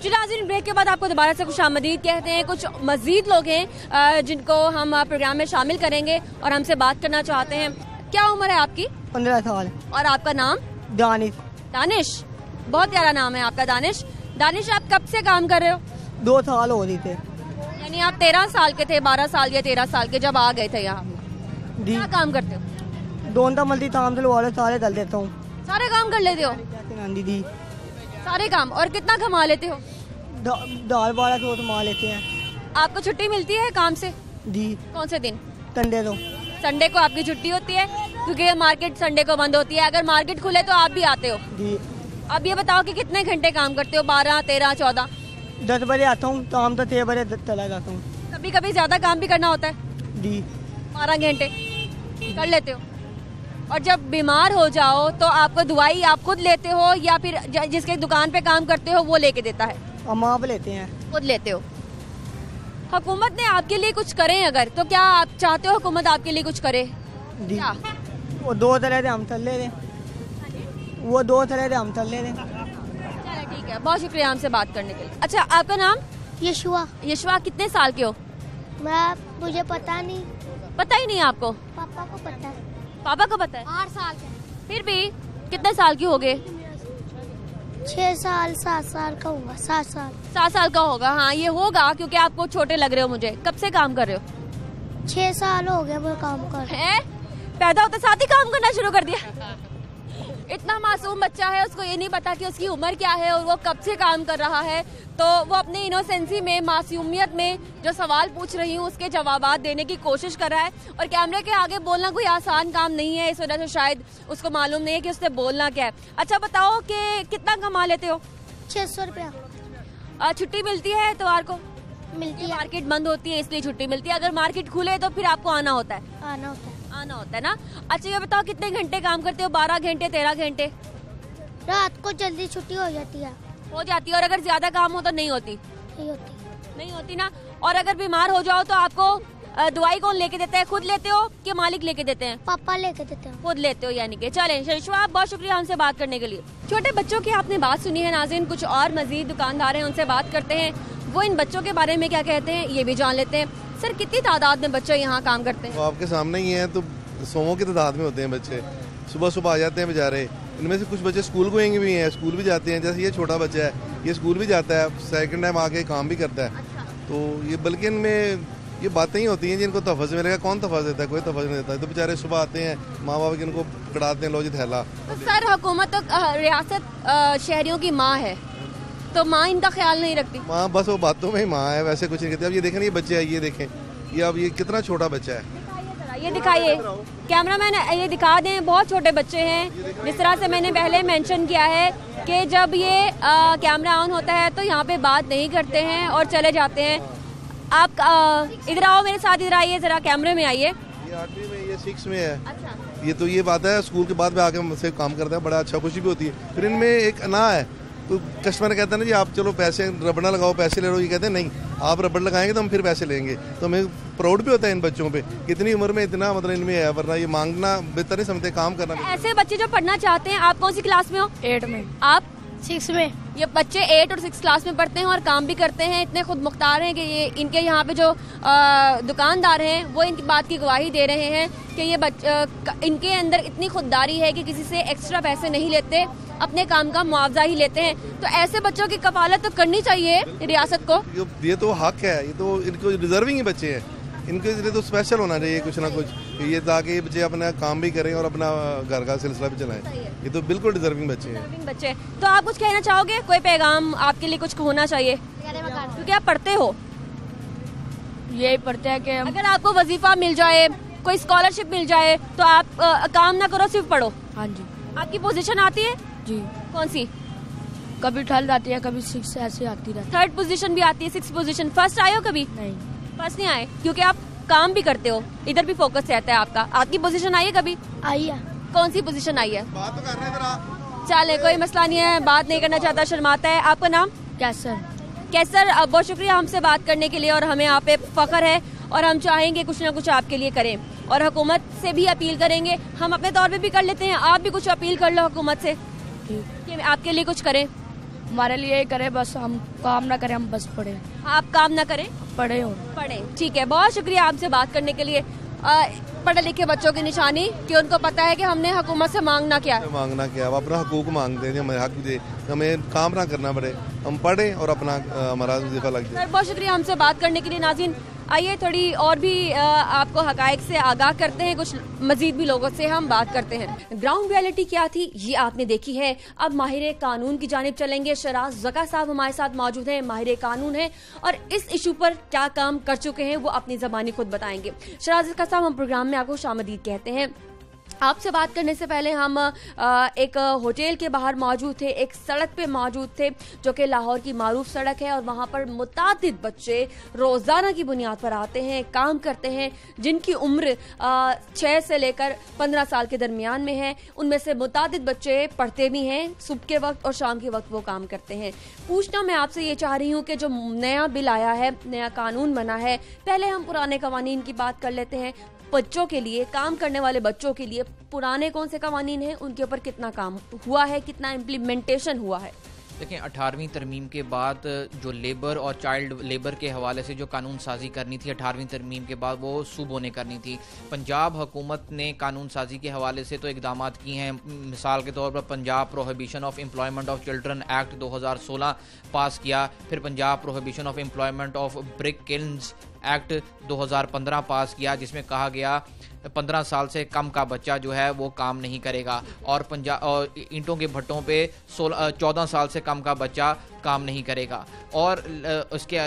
जी नाज़रीन, ब्रेक के बाद आपको दोबारा से खुशामदीद कहते हैं। कुछ मजीद लोग हैं जिनको हम प्रोग्राम में शामिल करेंगे और हमसे बात करना चाहते हैं। क्या उम्र है आपकी? 15 साल। और आपका नाम? दानिश। दानिश, बहुत प्यारा नाम है आपका दानिश। दानिश, आप कब से काम कर रहे हो? 2 साल हो रही थे। यानी आप 13 साल के थे, 12 साल या 13 साल के जब आ गए थे यहाँ? क्या काम करते हो? दोनों मल्टी काम से सारे कर देता हूँ। सारे काम कर लेते हो? दीदी सारे काम। और कितना कमा लेते हो? दाल 1200 कमा लेते हैं। आपको छुट्टी मिलती है काम से? जी। कौन से दिन? संडे को। संडे को आपकी छुट्टी होती है क्योंकि मार्केट संडे को बंद होती है। अगर मार्केट खुले तो आप भी आते हो? जी। अब ये बताओ कि कितने घंटे काम करते हो? 12, 13, 14? 10 बजे आता हूँ, शाम तो 6 बजे चला जाता हूँ। कभी कभी ज्यादा काम भी करना होता है? जी। 12 घंटे कर लेते हो। और जब बीमार हो जाओ तो आपको दवाई आप खुद लेते हो या फिर जिसके दुकान पे काम करते हो वो लेके देता है? हम आप लेते हैं। खुद लेते हो। हुकूमत ने आपके लिए कुछ करें अगर, तो क्या आप चाहते हो हुकूमत आपके लिए कुछ करे? जी। क्या? वो 2 तरह से हम चल ले रहे, वो 2 तरह से हम चल ले रहे। चलो ठीक है, बहुत शुक्रिया हमसे बात करने के लिए। अच्छा, आपका नाम? यशुआ। यशवा, कितने साल के हो? मुझे पता नहीं। पता ही नहीं आपको? पापा को पता है। पापा को पता है? 8 साल के। फिर भी कितने साल की हो गए? 6 साल 7 साल का होगा। 7 साल। 7 साल का होगा। हाँ, ये होगा क्योंकि आपको छोटे लग रहे हो मुझे। कब से काम कर रहे हो? 6 साल हो गए वो काम कर। है? पैदा होते साथ ही काम करना शुरू कर दिया? इतना मासूम बच्चा है, उसको ये नहीं पता कि उसकी उम्र क्या है और वो कब से काम कर रहा है। तो वो अपनी इनोसेंसी में, मासूमियत में जो सवाल पूछ रही हूँ उसके जवाबात देने की कोशिश कर रहा है। और कैमरे के आगे बोलना कोई आसान काम नहीं है, इस वजह से शायद उसको मालूम नहीं है कि उससे बोलना क्या है। अच्छा बताओ कि कितना कमा लेते हो? 600 रुपया। छुट्टी मिलती है इतवार को? मिलती है। मार्केट बंद होती है इसलिए छुट्टी मिलती है। अगर मार्केट खुले तो फिर आपको आना होता है? आना होता है ना। अच्छा ये बताओ कितने घंटे काम करते हो? 12 घंटे, 13 घंटे? रात को जल्दी छुट्टी हो जाती है। हो जाती है। और अगर ज्यादा काम हो तो नहीं होती? नहीं होती ना। और अगर बीमार हो जाओ तो आपको दवाई कौन लेके देता है? खुद लेते हो कि मालिक लेके देते हैं? पापा लेके देते हैं। खुद लेते हो यानी कि। चलें शरीशवा, आप बहुत शुक्रिया हमसे बात करने के लिए। छोटे बच्चों की आपने बात सुनी है नाज़रीन। कुछ और मजीद दुकानदार हैं, उनसे बात करते हैं, वो इन बच्चों के बारे में क्या कहते हैं ये भी जान लेते हैं। सर, कितनी तादाद में बच्चे यहाँ काम करते हैं? तो आपके सामने ही है, तो 100 की तादाद में होते हैं बच्चे। सुबह सुबह आ जाते हैं बेचारे। इनमें से कुछ बच्चे स्कूल गोइंग भी हैं, स्कूल भी जाते हैं। जैसे ये छोटा बच्चा है, ये स्कूल भी जाता है, सेकंड टाइम आके काम भी करता है। तो ये बल्कि इनमें ये बातें ही होती हैं जिनको तफज़ मिलेगा। कौन तफज़ देता है? कोई तफज़ नहीं देता है। तो बेचारे सुबह आते हैं, माँ बाप इनको पकड़ाते हैं, लो जी थैला। तो सर, हुकूमत तो रियासत शहरियों की माँ है, तो माँ इनका ख्याल नहीं रखती? माँ बस वो बातों में ही माँ है, वैसे कुछ नहीं कहती। अब ये देखें, ये बच्चे है, ये देखें, ये अब ये कितना छोटा बच्चा है। ये दिखाइए कैमरामैन, ये दिखा दें। बहुत छोटे बच्चे हैं। जिस तरह से मैंने पहले मेंशन किया है कि जब ये कैमरा ऑन होता है तो यहाँ पे बात नहीं करते हैं और चले जाते हैं। आप इधर आओ मेरे साथ, इधर आइए जरा, कैमरे में आइए। ये 8वीं में, ये 6 में है। अच्छा। ये तो ये बात है, स्कूल के बाद में आके मुझसे काम करता है, बड़ा अच्छा, खुशी भी होती है। फिर इनमें एक अना है, तो कस्टमर कहता है ना जी आप चलो पैसे रबड़ ना लगाओ, पैसे ले लो। ये कहते हैं नहीं, आप रबड़ लगाएंगे तो हम फिर पैसे लेंगे। तो हमें प्राउड भी होता है इन बच्चों पे, कितनी उम्र में इतना मतलब इनमें है, वरना ये मांगना बेहतर नहीं समझते, काम करना। ऐसे बच्चे जो पढ़ना चाहते हैं, आप कौन सी क्लास में हो? 8 में। आप? 6 में। ये बच्चे 8 और 6 क्लास में पढ़ते हैं और काम भी करते हैं। इतने खुद मुख्तार हैं कि ये इनके यहाँ पे जो दुकानदार हैं वो इनकी बात की गवाही दे रहे हैं कि ये इनके अंदर इतनी खुददारी है कि किसी से एक्स्ट्रा पैसे नहीं लेते, अपने काम का मुआवजा ही लेते हैं। तो ऐसे बच्चों की कफालत तो करनी चाहिए रियासत को। ये तो हक है, ये तो इनको डिजर्विंग ही बच्चे हैं, इनके लिए तो स्पेशल होना चाहिए कुछ ना कुछ, ये ताकि ये बच्चे अपना काम भी करें और अपना घर का सिलसिला भी चलाएं। ये तो बिल्कुल डिजर्विंग बच्चे हैं। तो आप कुछ कहना चाहोगे? कोई पैगाम आपके लिए कुछ होना चाहिए क्योंकि आप पढ़ते हो? यही पढ़ते हैं कि अगर आपको वजीफा मिल जाए, कोई स्कॉलरशिप मिल जाए तो आप काम ना करो, सिर्फ पढ़ो? हाँ जी। आपकी पोजीशन आती है? जी। कौन सी? कभी 12 आती है, कभी 6 ऐसे आती रहती है। 3rd पोजीशन भी आती है, 6th पोजीशन। फर्स्ट आए हो कभी? नहीं, फर्स्ट नहीं आए क्योंकि आप काम भी करते हो, इधर भी फोकस रहता है आपका। आपकी पोजीशन आई है कभी? आई है। कौन सी पोजीशन आई है? बात तो कर रहे हैं। चले, कोई मसला नहीं है, बात नहीं करना चाहता, शर्माता है। आपका नाम? कैसर। कैसर, बहुत शुक्रिया हमसे बात करने के लिए और हमें आप पे फख्र है और हम चाहेंगे कुछ ना कुछ आपके लिए करें और हुकूमत से भी अपील करेंगे। हम अपने तौर पे भी कर लेते हैं, आप भी कुछ अपील कर लो हुकूमत से कि आपके लिए कुछ करें। हमारे लिए ही करे, बस हम काम ना करें, हम बस पढ़े आप काम ना करें, पढ़े हो। पढ़े। ठीक है, बहुत शुक्रिया आपसे बात करने के लिए। पढ़े लिखे बच्चों की निशानी कि उनको पता है कि हमने हुकूमत से मांगना क्या है। मांगना क्या, अपना हकूक मांगते हैं, हमें हक दे, हमें काम ना करना पड़े, हम पढ़े और अपना हमारा वजीफा लग जाए। सर बहुत शुक्रिया हमसे बात करने के लिए। नाज़रीन आइए थोड़ी और भी आपको हकायक से आगाह करते हैं, कुछ मजीद भी लोगों से हम बात करते हैं। ग्राउंड रियलिटी क्या थी ये आपने देखी है। अब माहिर कानून की जानिब चलेंगे। शराज ज़का साहब हमारे साथ मौजूद हैं, माहिर कानून हैं और इस इशू पर क्या काम कर चुके हैं वो अपनी ज़बानी खुद बताएंगे। शराज ज़का साहब, हम प्रोग्राम में आपको शामदीद कहते हैं। आपसे बात करने से पहले हम एक होटल के बाहर मौजूद थे, एक सड़क पे मौजूद थे जो कि लाहौर की मारूफ सड़क है और वहाँ पर मुतादिद बच्चे रोज़ाना की बुनियाद पर आते हैं, काम करते हैं, जिनकी उम्र 6 से लेकर 15 साल के दरमियान में है। उनमें से मुतादिद बच्चे पढ़ते भी हैं, सुबह के वक्त और शाम के वक्त वो काम करते हैं। पूछना मैं आपसे ये चाह रही हूँ कि जो नया बिल आया है, नया कानून बना है, पहले हम पुराने कवानीन की बात कर लेते हैं। बच्चों के लिए, काम करने वाले बच्चों के लिए पुराने कौन से कवानीन हैं, उनके ऊपर कितना काम हुआ है, कितना इम्प्लीमेंटेशन हुआ है? देखें, 18वीं तरमीम के बाद जो लेबर और चाइल्ड लेबर के हवाले से जो कानून साजी करनी थी 18वीं तरमीम के बाद, वो सूबों ने करनी थी। पंजाब हुकूमत ने कानून साजी के हवाले से तो इकदाम किए हैं। मिसाल के तौर पर Punjab prohibition of employment of children act 2016 पास किया, फिर Punjab prohibition of employment of brick kilns act 2015 पास किया, जिसमें कहा गया 15 साल से कम का बच्चा जो है वो काम नहीं करेगा, और पंजाब और ईंटों के भट्टों पे 14 साल से कम का बच्चा काम नहीं करेगा। और उसके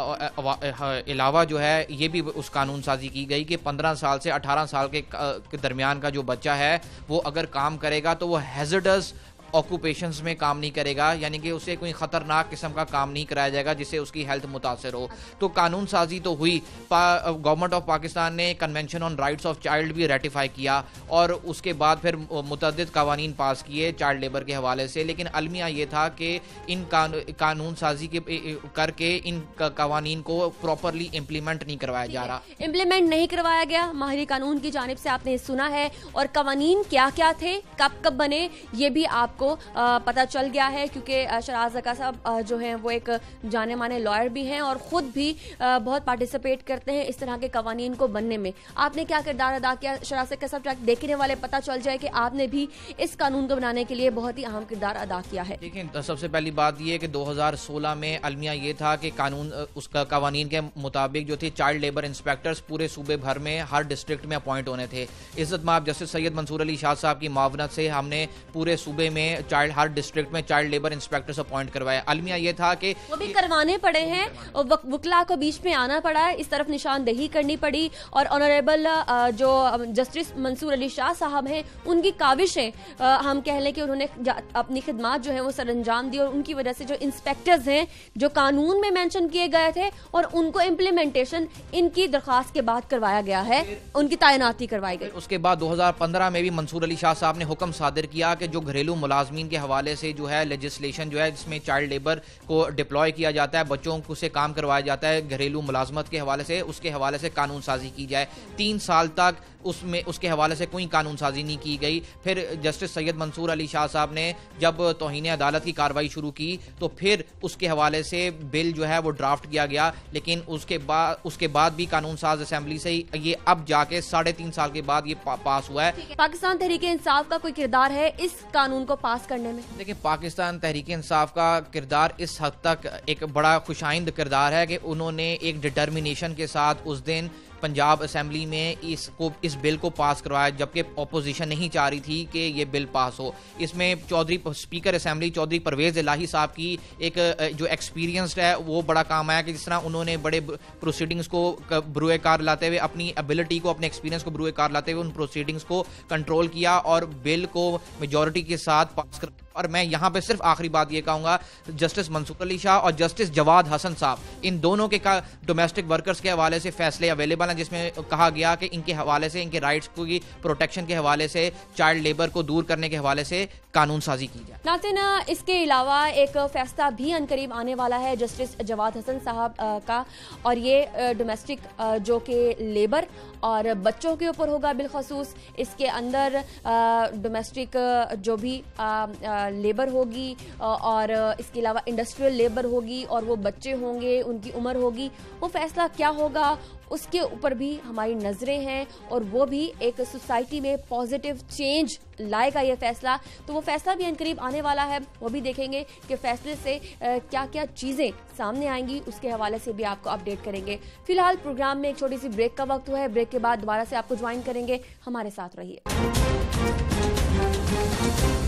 अलावा जो है ये भी उस कानून साजी की गई कि 15 साल से 18 साल के दरमियान का जो बच्चा है वो अगर काम करेगा तो वो हैजर्डस ऑक्यूपेशंस में काम नहीं करेगा, यानी कि उसे कोई ख़तरनाक किस्म का काम नहीं कराया जाएगा जिससे उसकी हेल्थ मुतासर हो। तो कानून साजी तो हुई। गवर्नमेंट ऑफ पाकिस्तान ने convention on rights of child भी रेटिफाई किया और उसके बाद फिर मुतअद्दिद कवानीन पास किए चाइल्ड लेबर के हवाले से। लेकिन अलमिया ये था कि इन कानून साजी के करके इन कवानीन को प्रॉपरली इम्प्लीमेंट नहीं करवाया जा रहा, इम्प्लीमेंट नहीं करवाया गया। माहिर कानून की जानिब से आपने सुना है, और कवानीन क्या क्या थे, कब कब बने, ये भी आपको पता चल गया है, क्योंकि शराज ज़का साहब जो हैं वो एक जाने माने लॉयर भी हैं और ख़ुद भी बहुत पार्टिसिपेट करते हैं इस तरह के कवानीन को बनने में। आपने क्या किरदार अदा किया शराज ज़का साहब, देखने वाले पता चल जाए कि आपने भी इस कानून को बनाने के लिए बहुत ही अहम किरदार अदा किया है? देखिए, सबसे पहली बात यह कि 2016 में अलमिया ये था कि कानून उसका कवानीन के मुताबिक जो थे चाइल्ड लेबर इंस्पेक्टर्स पूरे सूबे भर में हर डिस्ट्रिक्ट में अपॉइंट होने थे। इज्जत माब जस्टिस सैयद मंसूर अली शाह साहब की मावनत से हमने पूरे सूबे में हर डिस्ट्रिक्ट में चाइल्ड लेबर इंस्पेक्टर्स अपॉइंट करवाए। अलमिया ये था कि वो भी करवाने पड़े हैं और वकला को बीच में आना पड़ा है, इस तरफ निशानदेही करनी पड़ी, और ऑनरेबल जो जस्टिस मंसूर अली शाह साहब हैं उनकी काविशें हम कह लें कि उन्होंने अपनी खिदमात जो है वो सरअंजाम दी, और उनकी वजह से जो इंस्पेक्टर्स हैं जो कानून में मेंशन किए गए थे और उनको इम्प्लीमेंटेशन इनकी दरख्वास्त के बाद करवाया गया है, उनकी तैनाती करवाई गई। उसके बाद 2015 में भी मंसूर अली शाह साहब ने हुक्म सादिर किया कि जो घरेलू मुलाजमीन के हवाले से जो है लेजिस्लेशन जो है जिसमें चाइल्ड लेबर को डिप्लॉय किया जाता है, बच्चों को से काम करवाया जाता है घरेलू मुलाजमत के हवाले से, उसके हवाले से कानून साजी की जाए। 3 साल तक उसमें उसके हवाले से कोई कानून साजी नहीं की गई। फिर जस्टिस सैयद मंसूर अली शाह साहब ने जब तौहीन अदालत की कार्रवाई शुरू की तो फिर उसके हवाले से बिल जो है वो ड्राफ्ट किया गया, लेकिन उसके बाद भी कानून साज असेंबली से ये अब जाके 3.5 साल के बाद ये पास हुआ है। पाकिस्तान तहरीक इंसाफ का कोई किरदार है इस कानून को पास करने में? देखिए, पाकिस्तान तहरीक इंसाफ का किरदार इस हद तक एक बड़ा खुशाइंद किरदार है कि उन्होंने एक डिटर्मिनेशन के साथ उस दिन पंजाब असेंबली में इस बिल को पास करवाया, जबकि अपोजिशन नहीं चाह रही थी कि ये बिल पास हो। इसमें स्पीकर असेंबली चौधरी परवेज इलाही साहब की एक जो एक्सपीरियंस्ड है वो बड़ा काम आया कि जिस तरह उन्होंने बड़े प्रोसीडिंग्स को ब्रुए कार लाते हुए, अपनी एबिलिटी को, अपने एक्सपीरियंस को ब्रुए कार लाते हुए उन प्रोसीडिंग्स को कंट्रोल किया और बिल को मेजॉरिटी के साथ पास कर। और मैं यहाँ पे सिर्फ आखिरी बात ये कहूँगा, जस्टिस मंसूर अली शाह और जस्टिस जवाद हसन साहब, इन दोनों के डोमेस्टिक वर्कर्स के हवाले से फैसले अवेलेबल हैं, जिसमें कहा गया कि इनके हवाले से, इनके राइट्स की प्रोटेक्शन के हवाले से, चाइल्ड लेबर को दूर करने के हवाले से कानून साजी की जाए। नाज़रीन, इसके अलावा एक फैसला भी अनकरीब आने वाला है जस्टिस जवाद हसन साहब का, और ये डोमेस्टिक जो कि लेबर और बच्चों के ऊपर होगा बिलखसूस। इसके अंदर डोमेस्टिक जो भी लेबर होगी और इसके अलावा इंडस्ट्रियल लेबर होगी और वो बच्चे होंगे, उनकी उम्र होगी, वो फैसला क्या होगा उसके ऊपर भी हमारी नजरें हैं और वो भी एक सोसाइटी में पॉजिटिव चेंज लाएगा ये फैसला। तो वो फैसला भी अनकरीब आने वाला है, वो भी देखेंगे कि फैसले से क्या क्या चीजें सामने आएंगी, उसके हवाले से भी आपको अपडेट करेंगे। फिलहाल प्रोग्राम में एक छोटी सी ब्रेक का वक्त हुआ है, ब्रेक के बाद दोबारा से आपको ज्वाइन करेंगे, हमारे साथ रहिए।